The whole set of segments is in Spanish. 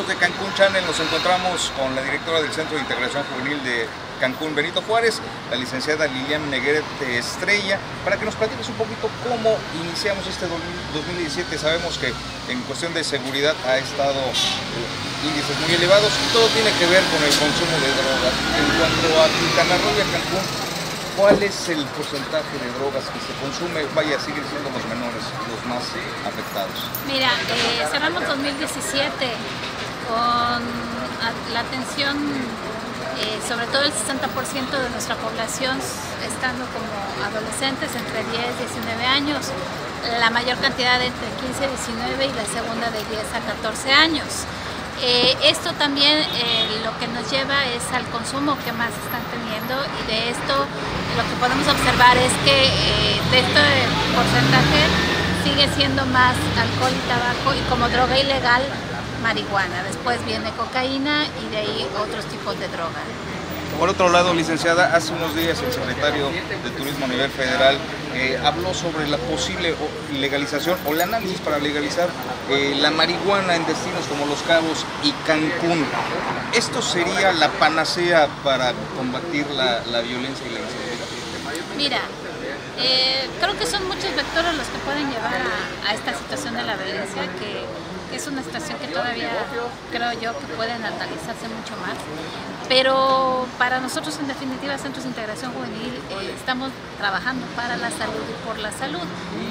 amigos de Cancún Channel, nos encontramos con la directora del Centro de Integración Juvenil de Cancún, Benito Juárez, la licenciada Lilian Negueret Estrella, para que nos platiques un poquito cómo iniciamos este 2017. Sabemos que en cuestión de seguridad ha estado índices muy elevados y todo tiene que ver con el consumo de drogas. En cuanto a Quintana Roo y a Cancún, ¿cuál es el porcentaje de drogas que se consume? Vaya, siguen siendo los menores los más afectados. Mira, cerramos 2017 con la atención, sobre todo el 60% de nuestra población estando como adolescentes entre 10 y 19 años, la mayor cantidad de entre 15 y 19 y la segunda de 10 a 14 años. Esto también lo que nos lleva es al consumo que más están teniendo, y de esto lo que podemos observar es que de este porcentaje sigue siendo más alcohol y tabaco, y como droga ilegal, marihuana. Después viene cocaína y de ahí otros tipos de droga. Por otro lado, licenciada, hace unos días el secretario de Turismo a nivel federal habló sobre la posible legalización o el análisis para legalizar la marihuana en destinos como Los Cabos y Cancún. ¿Esto sería la panacea para combatir la violencia y la inseguridad? Mira, creo que son muchos vectores los que pueden llevar a esta situación de la violencia, que es una situación que todavía creo yo que pueden analizarse mucho más. Pero para nosotros, en definitiva, Centros de Integración Juvenil, estamos trabajando para la salud y por la salud.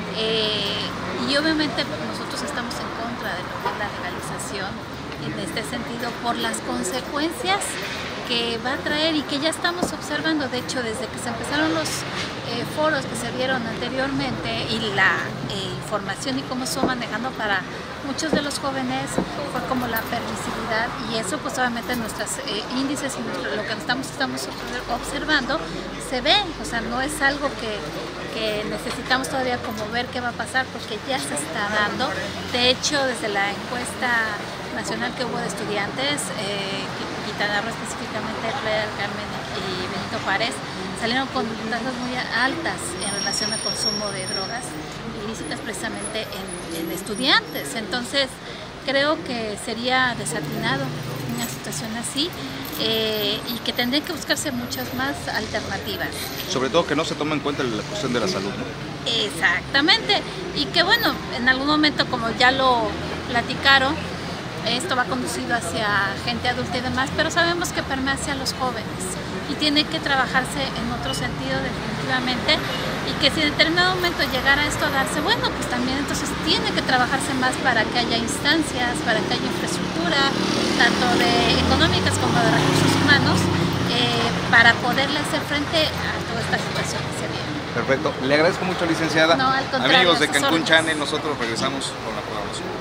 Y obviamente nosotros estamos en contra de lo que es la legalización en este sentido, por las consecuencias que va a traer y que ya estamos observando. De hecho, desde que se empezaron los foros que se dieron anteriormente y la información y cómo se va manejando para muchos de los jóvenes, fue como la permisividad, y eso pues obviamente nuestros índices y lo que estamos observando se ve. O sea, no es algo que necesitamos todavía como ver qué va a pasar, porque ya se está dando. De hecho, desde la encuesta nacional que hubo de estudiantes, Quintana Roo específicamente, Playa del Carmen y Benito Juárez, salieron con tasas muy altas en relación al consumo de drogas ilícitas precisamente en estudiantes. Entonces creo que sería desatinado una situación así, y que tendrían que buscarse muchas más alternativas. Sobre todo que no se tome en cuenta la cuestión de la salud, ¿no? Exactamente, y que bueno, en algún momento, como ya lo platicaron, esto va conducido hacia gente adulta y demás, pero sabemos que permea hacia los jóvenes y tiene que trabajarse en otro sentido definitivamente, y que si en determinado momento llegara esto a darse, bueno, pues también entonces tiene que trabajarse más para que haya instancias, para que haya infraestructura, tanto de económicas como de recursos humanos, para poderle hacer frente a toda esta situación que se viene. Perfecto, le agradezco mucho, licenciada. No, al contrario, amigos de Cancún Channel, nosotros regresamos con la programación.